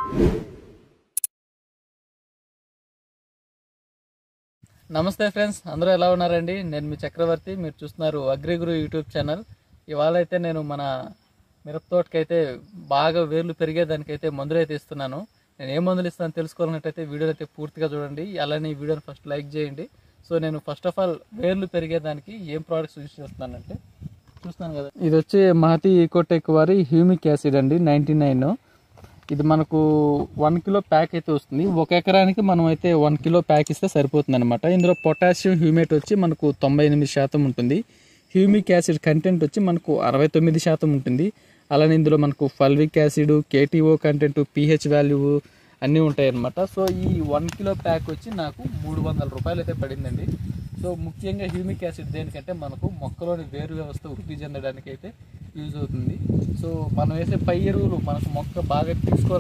నమస్తే ఫ్రెండ్స్, అందరూ ఎలా ఉన్నారండి? నేను మీ చక్రవర్తి. మీరు చూస్తున్నారు అగ్రి గురు యూట్యూబ్ ఛానల్. ఇవాళ అయితే నేను మన మిరప తోటకైతే బాగా వేర్లు పెరిగేదానికైతే మందులు అయితే ఇస్తున్నాను. నేను ఏ మందులు ఇస్తాను తెలుసుకోవాలన్నట్టయితే వీడియోని అయితే పూర్తిగా చూడండి. అలానే ఈ వీడియోని ఫస్ట్ లైక్ చేయండి. సో నేను ఫస్ట్ ఆఫ్ ఆల్ వేర్లు పెరిగేదానికి ఏం ప్రోడక్ట్స్ యూజ్ చేస్తున్నానంటే చూస్తున్నాను కదా, ఇది వచ్చి మహతి ఈకోటెక్ వారి హ్యూమిక్ యాసిడ్ అండి 99. ఇది మనకు 1 కిలో ప్యాక్ అయితే వస్తుంది. 1 ఎకరానికి మనం అయితే 1 కిలో ప్యాక్ ఇస్తే సరిపోతుంది అనమాట. ఇందులో పొటాషియం హ్యూమేట్ వచ్చి మనకు 98% ఉంటుంది. హ్యూమిక్ యాసిడ్ కంటెంట్ వచ్చి మనకు 69% ఉంటుంది. అలానే ఇందులో మనకు fulvic acid, KTO content, pH value అన్నీ ఉంటాయి అన్నమాట. సో ఈ 1 కిలో ప్యాక్ వచ్చి నాకు 300 రూపాయలు అయితే పడిందండి. సో ముఖ్యంగా హ్యూమిక్ యాసిడ్ దేనికంటే మనకు మొక్కలోని వేరు వ్యవస్థ వృద్ధి చెందడానికి అయితే యూజ్ అవుతుంది. సో మనం వేసే పై ఎరువులు మనకు మొక్క బాగా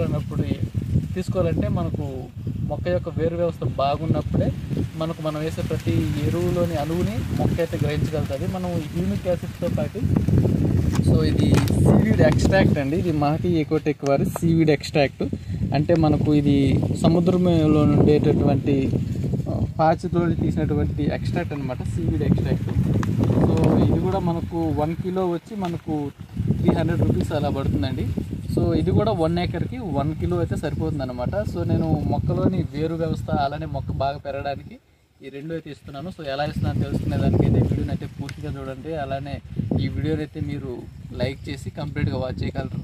తీసుకోవాలంటే మనకు మొక్క యొక్క వేరు వ్యవస్థ బాగున్నప్పుడే మనం వేసే ప్రతి ఎరువులోని అణువుని మొక్క అయితే గ్రహించగలుగుతుంది. మనం హ్యూమిక్ యాసిడ్తో పాటు సో ఇది సీవీడ్ ఎక్స్ట్రాక్ట్ అండి. ఇది మహతి ఈకోటెక్ వారి సీవీడ్ ఎక్స్ట్రాక్ట్. అంటే మనకు ఇది సముద్రంలో ఉండేటటువంటి పాచితో తీసినటువంటి ఎక్స్ట్రాక్ట్ అనమాట, సీవీడ్ ఎక్స్ట్రాక్ట్. సో ఇది కూడా మనకు 1 కిలో వచ్చి మనకు 300 రూపీస్ అలా పడుతుందండి. సో ఇది కూడా 1 ఎకర్కి 1 కిలో అయితే సరిపోతుంది అనమాట. సో నేను మొక్కలోని వేరు వ్యవస్థ అలానే మొక్క బాగా పెరగడానికి ఈ రెండు అయితే ఇస్తున్నాను. సో ఎలా ఇస్తున్నాను తెలుసుకునే దానికైతే వీడియోని అయితే పూర్తిగా చూడండి. అలానే ఈ వీడియోని అయితే మీరు లైక్ చేసి కంప్లీట్గా వాచ్ చేయగలరు.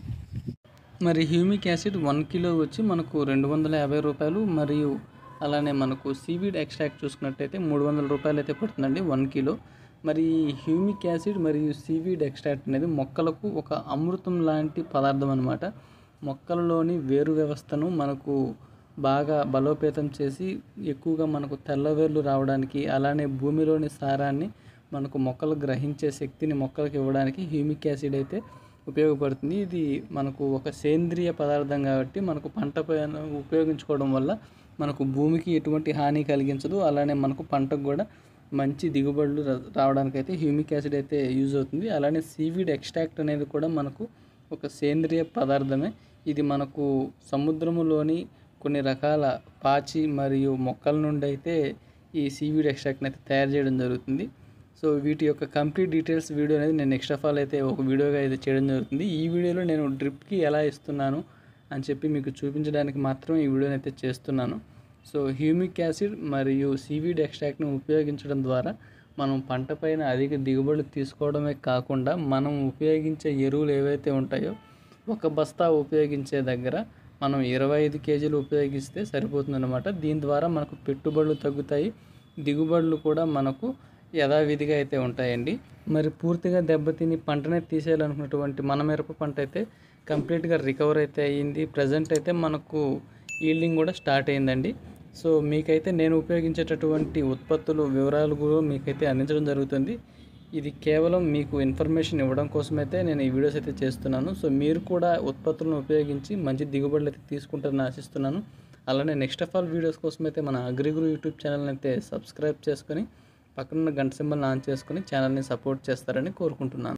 మరి హ్యూమిక్ యాసిడ్ 1 కిలో వచ్చి మనకు 250 రూపాయలు, మరియు అలానే మనకు సీవీడ్ ఎక్స్ట్రాక్ట్ చూసుకున్నట్టయితే 300 రూపాయలు అయితే పడుతుందండి 1 కిలో. మరి హ్యూమిక్ యాసిడ్ మరియు సీవీడ్ ఎక్స్ట్రాక్ట్ అనేది మొక్కలకు ఒక అమృతం లాంటి పదార్థం అనమాట. మొక్కలలోని వేరు వ్యవస్థను మనకు బాగా బలోపేతం చేసి ఎక్కువగా మనకు తెల్లవేర్లు రావడానికి, అలానే భూమిలోని సారాన్ని మనకు మొక్కలు గ్రహించే శక్తిని మొక్కలకు ఇవ్వడానికి హ్యూమిక్ యాసిడ్ అయితే ఉపయోగపడుతుంది. ఇది మనకు ఒక సేంద్రియ పదార్థం కాబట్టి మనకు పంట పైన ఉపయోగించుకోవడం వల్ల మనకు భూమికి ఎటువంటి హాని కలిగించదు. అలానే మనకు పంటకు కూడా మంచి దిగుబడులు రావడానికైతే హ్యూమిక్ యాసిడ్ అయితే యూజ్ అవుతుంది. అలానే సీవీడ్ ఎక్స్ట్రాక్ట్ అనేది కూడా మనకు ఒక సేంద్రియ పదార్థమే. ఇది మనకు సముద్రములోని కొన్ని రకాల పాచి మరియు మొక్కల నుండి అయితే ఈ సీవీడ్ ఎక్స్ట్రాక్ట్ని అయితే తయారు చేయడం జరుగుతుంది. సో వీటి యొక్క కంప్లీట్ డీటెయిల్స్ వీడియో అనేది నేను నెక్స్ట్ ఆఫ్ ఆల్ అయితే ఒక వీడియోగా అయితే చేయడం జరుగుతుంది. ఈ వీడియోలో నేను డ్రిప్కి ఎలా ఇస్తున్నాను అని చెప్పి మీకు చూపించడానికి మాత్రం ఈ వీడియోని అయితే చేస్తున్నాను. సో హ్యూమిక్ యాసిడ్ మరియు సీవీడ్ ఎక్స్ట్రాక్ట్ను ఉపయోగించడం ద్వారా మనం పంట పైన అధిక దిగుబడులు తీసుకోవడమే కాకుండా మనం ఉపయోగించే ఎరువులు ఏవైతే ఉంటాయో ఒక బస్తా ఉపయోగించే దగ్గర మనం 25 కేజీలు ఉపయోగిస్తే సరిపోతుందన్నమాట. దీని ద్వారా మనకు పెట్టుబడులు తగ్గుతాయి, దిగుబడులు కూడా మనకు యథావిధిగా అయితే ఉంటాయండి. మరి పూర్తిగా దెబ్బతిని పంటనే తీసేయాలనుకున్నటువంటి మన మిరప పంట అయితే కంప్లీట్గా రికవర్ అయితే అయ్యింది. ప్రజెంట్ అయితే మనకు ఈల్డింగ్ కూడా స్టార్ట్ అయిందండి. సో మీకైతే నేను ఉపయోగించేటటువంటి ఉత్పత్తులు వివరాలు కూడా మీకైతే అందించడం జరుగుతుంది. ఇది కేవలం మీకు ఇన్ఫర్మేషన్ ఇవ్వడం కోసమైతే నేను ఈ వీడియోస్ అయితే చేస్తున్నాను. సో మీరు కూడా ఉత్పత్తులను ఉపయోగించి మంచి దిగుబడులు అయితే తీసుకుంటారని ఆశిస్తున్నాను. అలానే నెక్స్ట్ ఆఫ్ ఆల్ వీడియోస్ కోసం అయితే మన అగ్రి గురు యూట్యూబ్ ఛానల్ని అయితే సబ్స్క్రైబ్ చేసుకొని పక్కన గంట సింబల్ని ఆన్ చేసుకొని ఛానల్ని సపోర్ట్ చేస్తారని కోరుకుంటున్నాను.